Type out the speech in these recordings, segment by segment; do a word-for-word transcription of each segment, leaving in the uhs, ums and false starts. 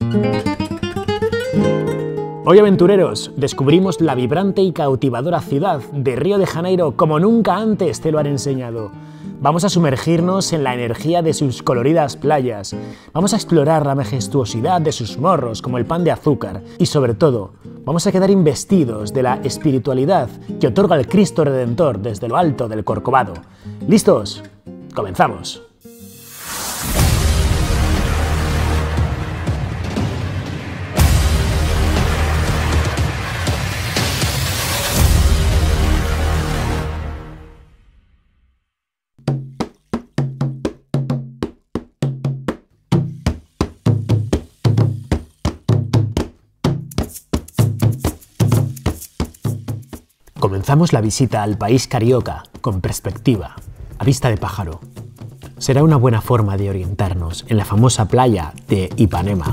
Hoy, aventureros, descubrimos la vibrante y cautivadora ciudad de Río de Janeiro como nunca antes te lo han enseñado. Vamos a sumergirnos en la energía de sus coloridas playas, vamos a explorar la majestuosidad de sus morros como el pan de azúcar y, sobre todo, vamos a quedar investidos de la espiritualidad que otorga el Cristo Redentor desde lo alto del Corcovado. ¿Listos? ¡Comenzamos! Comenzamos la visita al país carioca con perspectiva, a vista de pájaro. Será una buena forma de orientarnos en la famosa playa de Ipanema.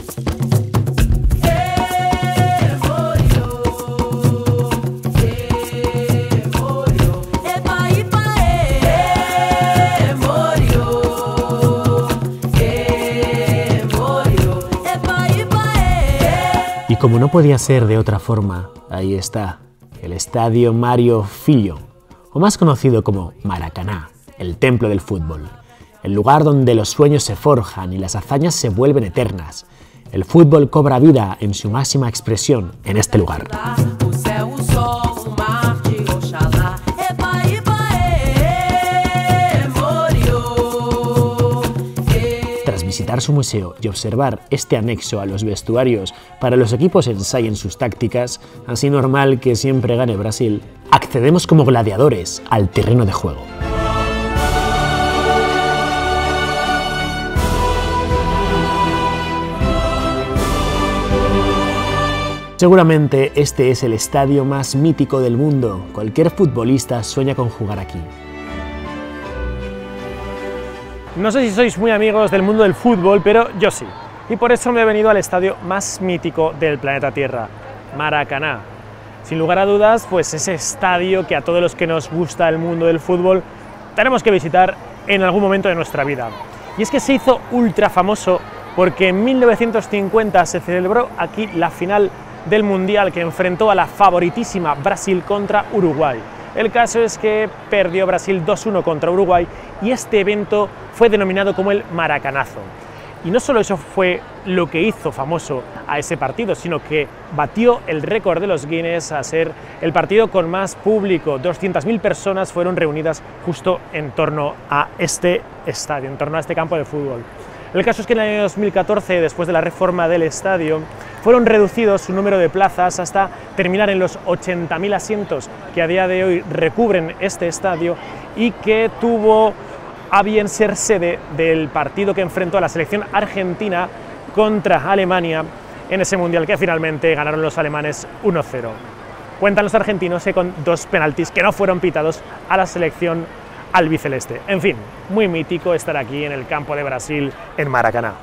Y como no podía ser de otra forma, ahí está. El Estadio Mário Filho, o más conocido como Maracaná, el templo del fútbol, el lugar donde los sueños se forjan y las hazañas se vuelven eternas. El fútbol cobra vida en su máxima expresión en este lugar. Tras visitar su museo y observar este anexo a los vestuarios para los equipos ensayen sus tácticas, así normal que siempre gane Brasil, accedemos como gladiadores al terreno de juego. Seguramente este es el estadio más mítico del mundo. Cualquier futbolista sueña con jugar aquí. No sé si sois muy amigos del mundo del fútbol, pero yo sí. Y por eso me he venido al estadio más mítico del planeta Tierra, Maracaná. Sin lugar a dudas, pues ese estadio que a todos los que nos gusta el mundo del fútbol tenemos que visitar en algún momento de nuestra vida. Y es que se hizo ultra famoso porque en mil novecientos cincuenta se celebró aquí la final del Mundial que enfrentó a la favoritísima Brasil contra Uruguay. El caso es que perdió Brasil dos uno contra Uruguay y este evento fue denominado como el Maracanazo. Y no solo eso fue lo que hizo famoso a ese partido, sino que batió el récord de los Guinness a ser el partido con más público. doscientas mil personas fueron reunidas justo en torno a este estadio, en torno a este campo de fútbol. El caso es que en el año dos mil catorce, después de la reforma del estadio, fueron reducidos su número de plazas hasta terminar en los ochenta mil asientos que a día de hoy recubren este estadio y que tuvo a bien ser sede del partido que enfrentó a la selección argentina contra Alemania en ese mundial que finalmente ganaron los alemanes uno cero. Cuentan los argentinos que con dos penaltis que no fueron pitados a la selección albiceleste. En fin, muy mítico estar aquí en el campo de Brasil, en Maracaná.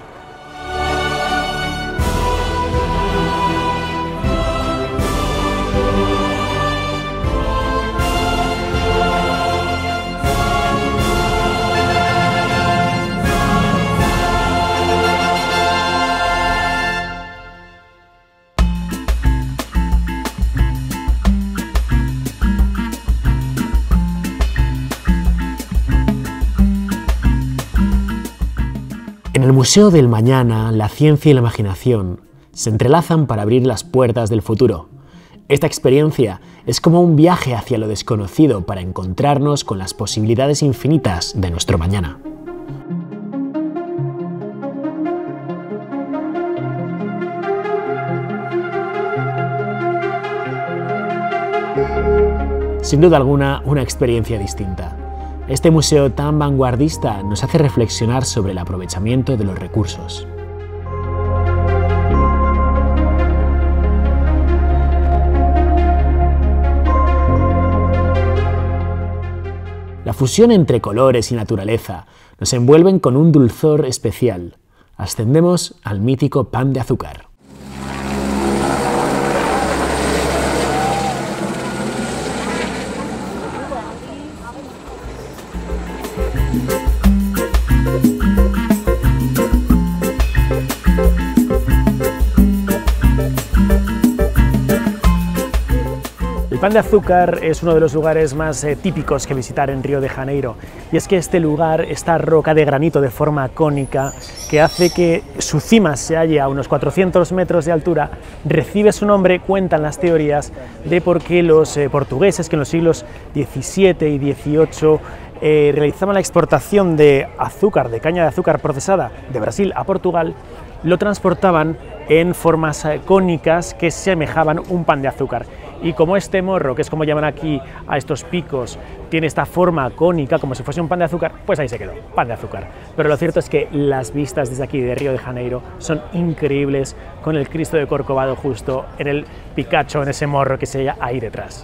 En el Museo del Mañana, la ciencia y la imaginación se entrelazan para abrir las puertas del futuro. Esta experiencia es como un viaje hacia lo desconocido para encontrarnos con las posibilidades infinitas de nuestro mañana. Sin duda alguna, una experiencia distinta. Este museo tan vanguardista nos hace reflexionar sobre el aprovechamiento de los recursos. La fusión entre colores y naturaleza nos envuelven con un dulzor especial. Ascendemos al mítico pan de azúcar. El Pan de Azúcar es uno de los lugares más eh, típicos que visitar en Río de Janeiro, y es que este lugar, esta roca de granito de forma cónica, que hace que su cima se halle a unos cuatrocientos metros de altura, recibe su nombre, cuentan las teorías, de por qué los eh, portugueses, que en los siglos diecisiete y dieciocho eh, realizaban la exportación de azúcar, de caña de azúcar procesada de Brasil a Portugal, lo transportaban en formas eh, cónicas que semejaban un pan de azúcar. Y como este morro, que es como llaman aquí a estos picos, tiene esta forma cónica, como si fuese un pan de azúcar, pues ahí se quedó, pan de azúcar. Pero lo cierto es que las vistas desde aquí de Río de Janeiro son increíbles, con el Cristo de Corcovado justo en el picacho, en ese morro que se halla ahí detrás.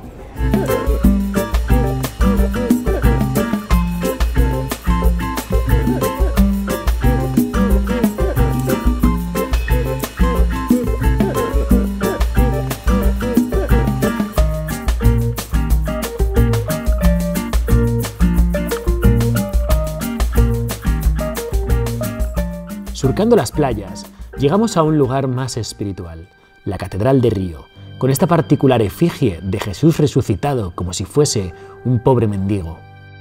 Surcando las playas, llegamos a un lugar más espiritual, la Catedral de Río, con esta particular efigie de Jesús resucitado como si fuese un pobre mendigo.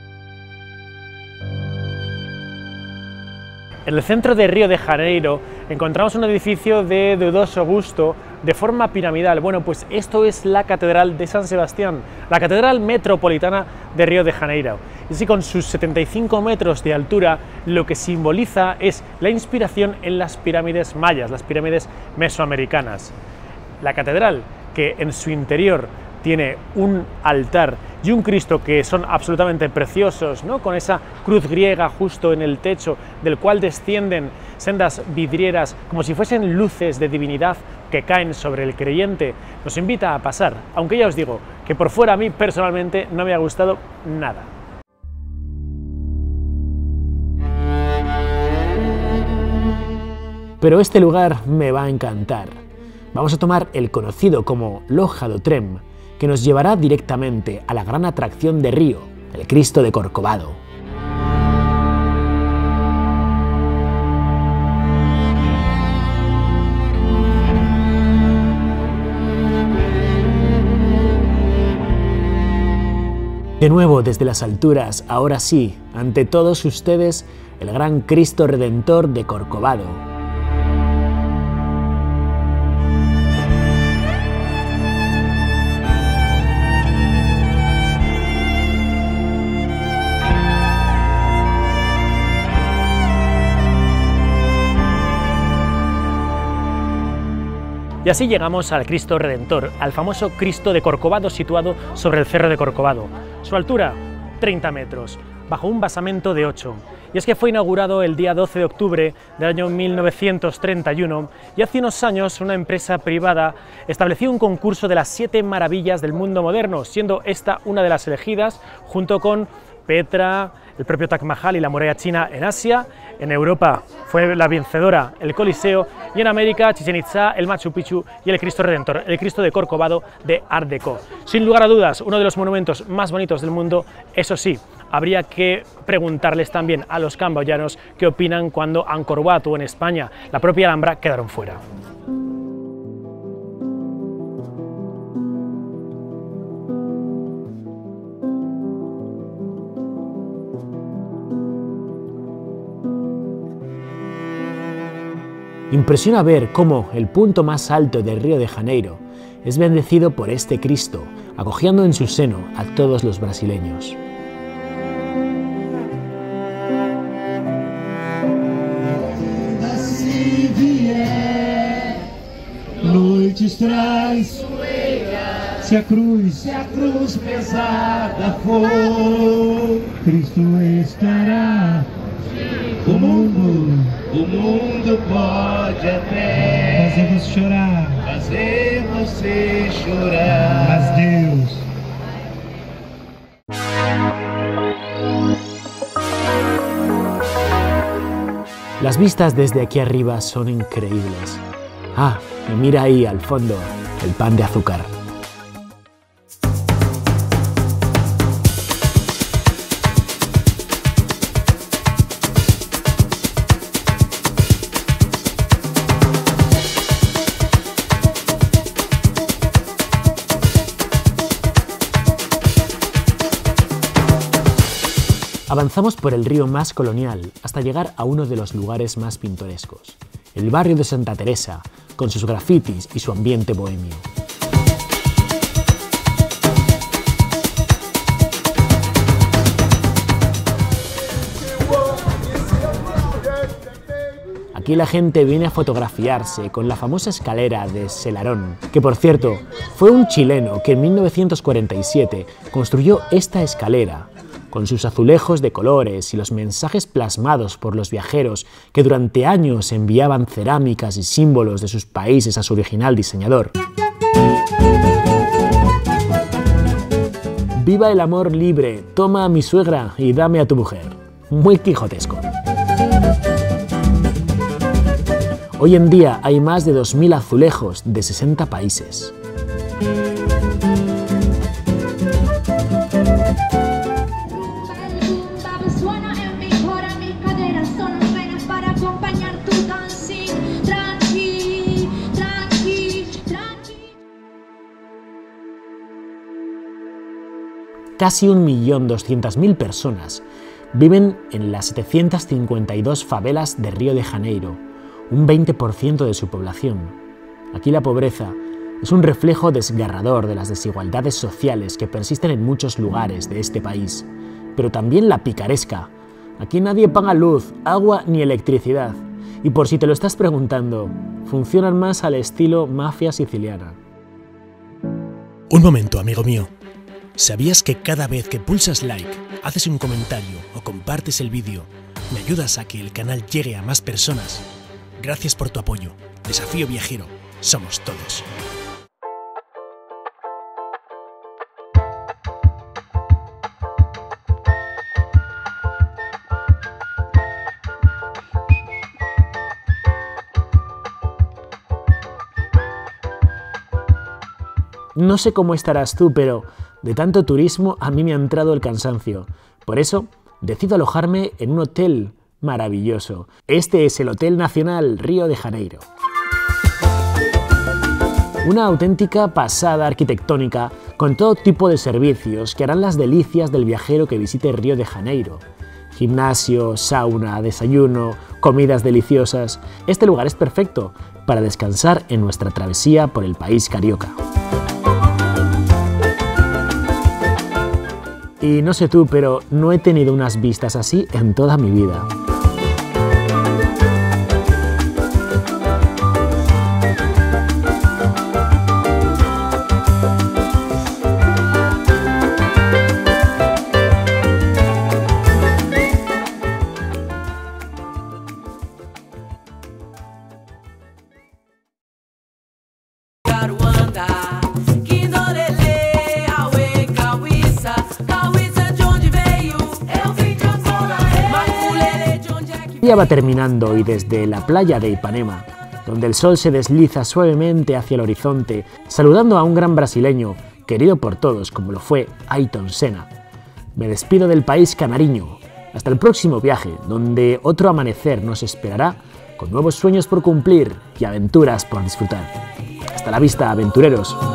En el centro de Río de Janeiro encontramos un edificio de dudoso gusto, de forma piramidal. Bueno, pues esto es la Catedral de San Sebastián, la Catedral Metropolitana de Río de Janeiro. Y así, con sus setenta y cinco metros de altura, lo que simboliza es la inspiración en las pirámides mayas, las pirámides mesoamericanas. La catedral, que en su interior tiene un altar y un Cristo que son absolutamente preciosos, ¿no?, con esa cruz griega justo en el techo, del cual descienden sendas vidrieras como si fuesen luces de divinidad que caen sobre el creyente, nos invita a pasar, aunque ya os digo que por fuera a mí personalmente no me ha gustado nada. Pero este lugar me va a encantar. Vamos a tomar el conocido como Loja do Trem, que nos llevará directamente a la gran atracción de Río, el Cristo de Corcovado. De nuevo desde las alturas, ahora sí, ante todos ustedes, el gran Cristo Redentor de Corcovado. Y así llegamos al Cristo Redentor, al famoso Cristo de Corcovado situado sobre el Cerro de Corcovado. Su altura, treinta metros, bajo un basamento de ocho. Y es que fue inaugurado el día doce de octubre del año mil novecientos treinta y uno, y hace unos años una empresa privada estableció un concurso de las siete maravillas del mundo moderno, siendo esta una de las elegidas, junto con Petra, el propio Taj Mahal y la muralla china en Asia. En Europa fue la vencedora el Coliseo, y en América Chichén Itzá, el Machu Picchu y el Cristo Redentor, el Cristo de Corcovado de Art Deco. Sin lugar a dudas, uno de los monumentos más bonitos del mundo. Eso sí, habría que preguntarles también a los camboyanos qué opinan cuando Angkor Wat o en España la propia Alhambra quedaron fuera. Impresiona ver cómo el punto más alto de Río de Janeiro es bendecido por este Cristo, acogiendo en su seno a todos los brasileños. Noites traz, se a cruz, se a cruz pesada for, Cristo estará. O mundo, o mundo pode até fazer você chorar, fazer você chorar, mas Deus. Las vistas desde aquí arriba son increíbles. Ah, y mira ahí al fondo el pan de azúcar. Avanzamos por el río más colonial hasta llegar a uno de los lugares más pintorescos, el barrio de Santa Teresa, con sus grafitis y su ambiente bohemio. Aquí la gente viene a fotografiarse con la famosa escalera de Selarón, que por cierto fue un chileno que en mil novecientos cuarenta y siete construyó esta escalera, con sus azulejos de colores y los mensajes plasmados por los viajeros que durante años enviaban cerámicas y símbolos de sus países a su original diseñador. Viva el amor libre, toma a mi suegra y dame a tu mujer. Muy quijotesco. Hoy en día hay más de dos mil azulejos de sesenta países. Casi un millón doscientas mil personas viven en las setecientas cincuenta y dos favelas de Río de Janeiro, un veinte por ciento de su población. Aquí la pobreza es un reflejo desgarrador de las desigualdades sociales que persisten en muchos lugares de este país, pero también la picaresca. Aquí nadie paga luz, agua ni electricidad, y por si te lo estás preguntando, funcionan más al estilo mafia siciliana. Un momento, amigo mío. ¿Sabías que cada vez que pulsas like, haces un comentario o compartes el vídeo, me ayudas a que el canal llegue a más personas? Gracias por tu apoyo. Desafío Viajero. Somos todos. No sé cómo estarás tú, pero de tanto turismo a mí me ha entrado el cansancio. Por eso decido alojarme en un hotel maravilloso. Este es el Hotel Nacional Río de Janeiro. Una auténtica pasada arquitectónica con todo tipo de servicios que harán las delicias del viajero que visite Río de Janeiro. Gimnasio, sauna, desayuno, comidas deliciosas. Este lugar es perfecto para descansar en nuestra travesía por el país carioca. Y no sé tú, pero no he tenido unas vistas así en toda mi vida. El día va terminando y desde la playa de Ipanema, donde el sol se desliza suavemente hacia el horizonte, saludando a un gran brasileño, querido por todos como lo fue Ayrton Senna, me despido del país canariño. Hasta el próximo viaje, donde otro amanecer nos esperará con nuevos sueños por cumplir y aventuras por disfrutar. Hasta la vista, aventureros.